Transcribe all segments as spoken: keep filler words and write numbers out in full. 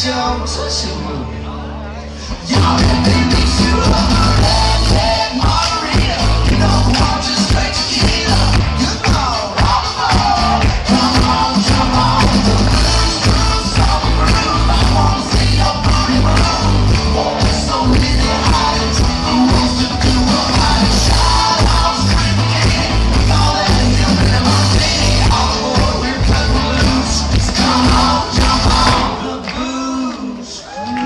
don't touch it, move. Y'all can make me feel a red, red margarita. You know I'm just straight tequila. You know, all the more. Come on, jump on the blues, blues, summer groove. I wanna see your booty move. Oh, so many eyes. Who wants to do a body shot? I'm screaming again. We call that human M R T. All aboard, we're cutting loose. So come on, jump on the blues.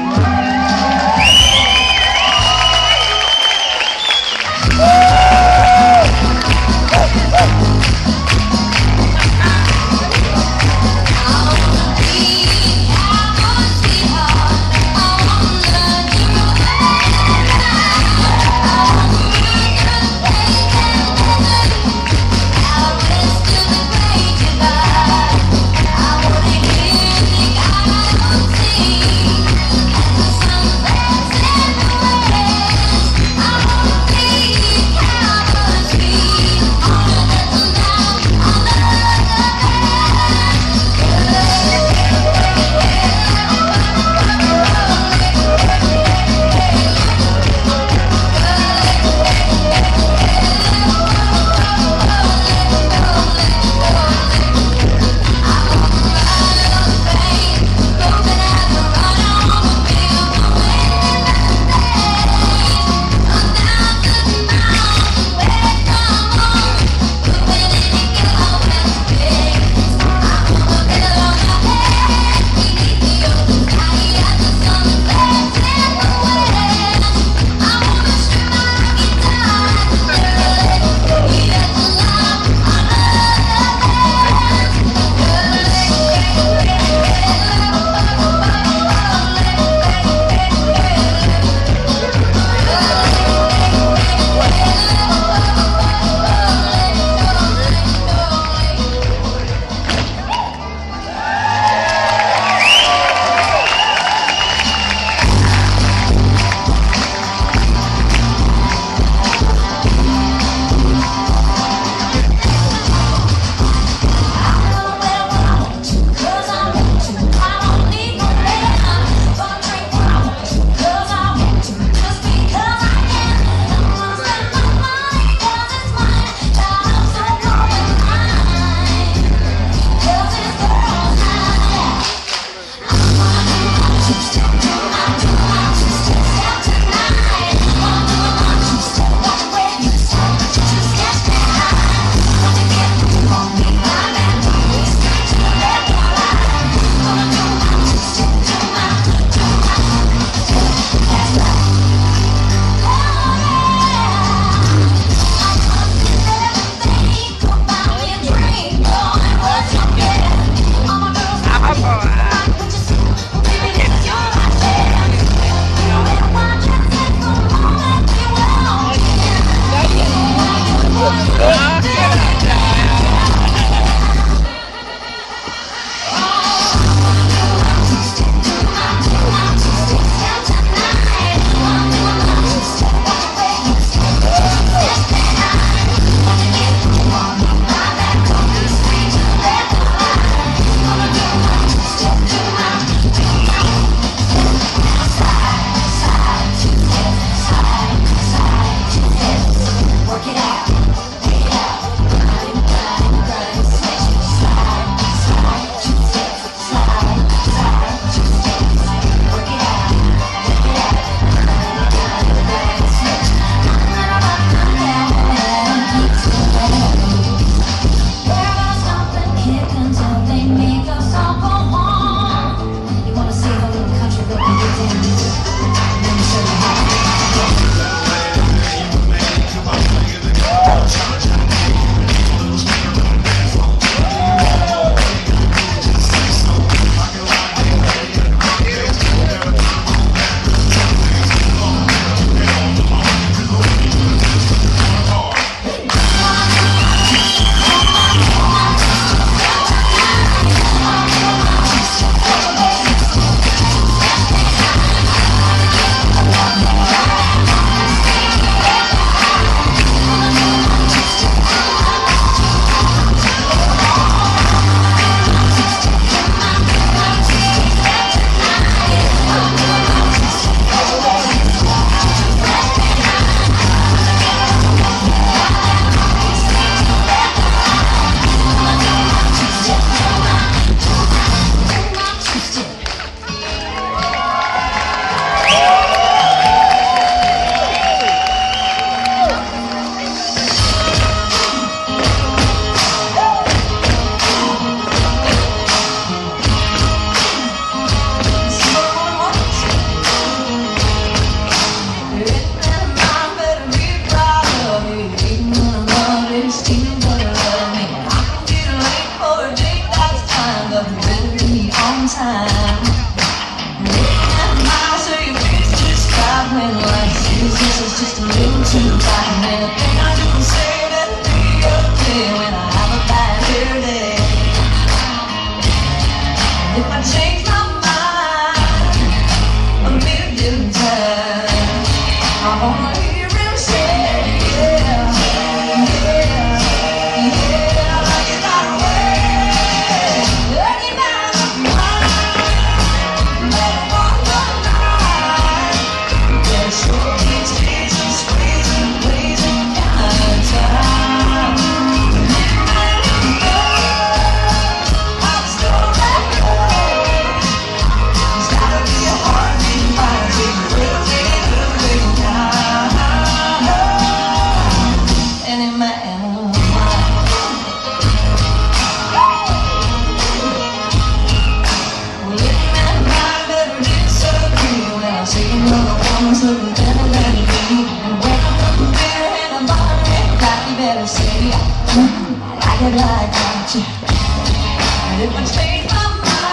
say, mm, I get like that. And if I change my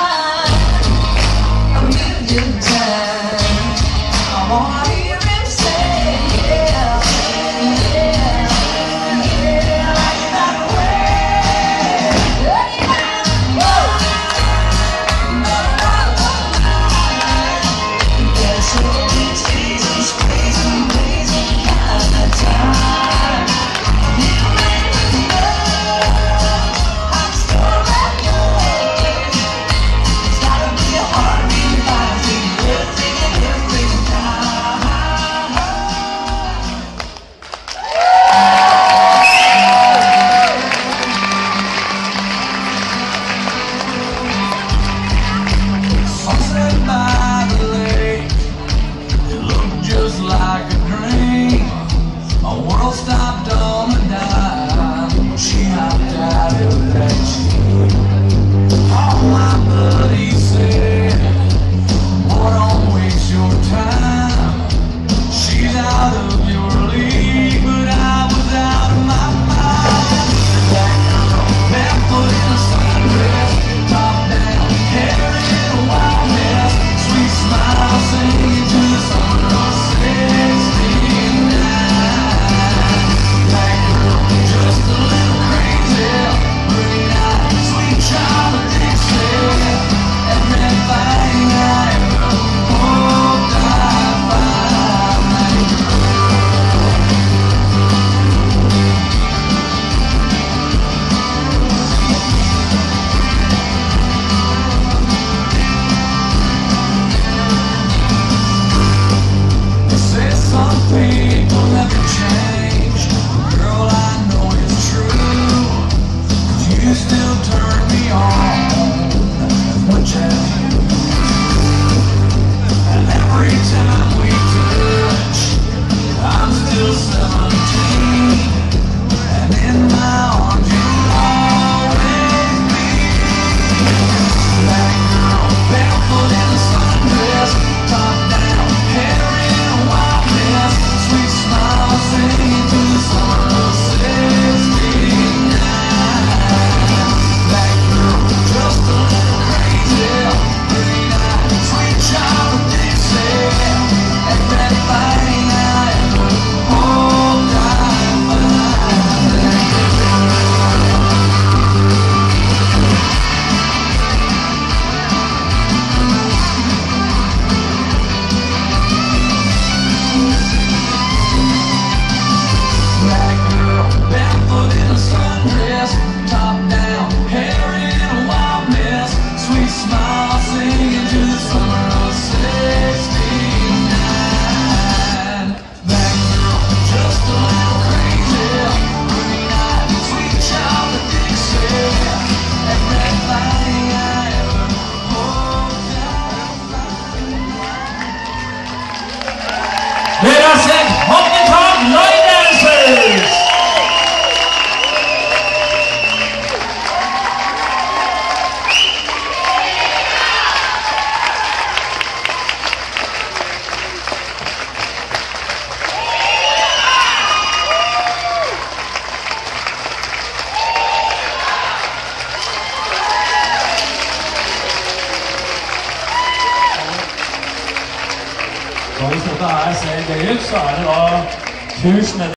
mind a million times, I wanna hear him say, yeah, yeah, yeah, like that way. Yeah, so it's easy, crazy, crazy kind of time. You make me know I'm still at yours. It's gotta be a heartbeat if I see everything and everything now. Sunset by the lake, it looked just like a dream. My world stopped on a dime. She hopped out of that jeep. All my buddies said, boy, don't waste your time. She's out of your league, but I was out of my mind. That girl, barefoot in a sundress, top down, hair in a wild mess, sweet smile singing to the summer of sixty-nine. That girl, just a little crazy, green eyed, sweet child of Dixie. Everything I ever hoped I'd find. That they say some people never change. Girl, I know it's true. 'Cause you still turn me on as much as you. And every time we touch, I'm still seventeen. And in my arms you'll always be. That girl, barefoot in a sundress, top down, hair in a wild mess, sweet smile singing to the summer of sixty-nine. That girl, just a little crazy, green eyed, sweet child of Dixie. Everything I ever hoped I'd find. That girl, barefoot in a sundress, top down, hair in a wild mess, sweet smile singing to the summer of sixty-nine. That girl, just a little crazy, green eyed, sweet child of Dixie. Everything I ever hoped I'd find. Let us sing Honky Tonk Line Dancers! Fortsatt er scenen ut, så er det da tusen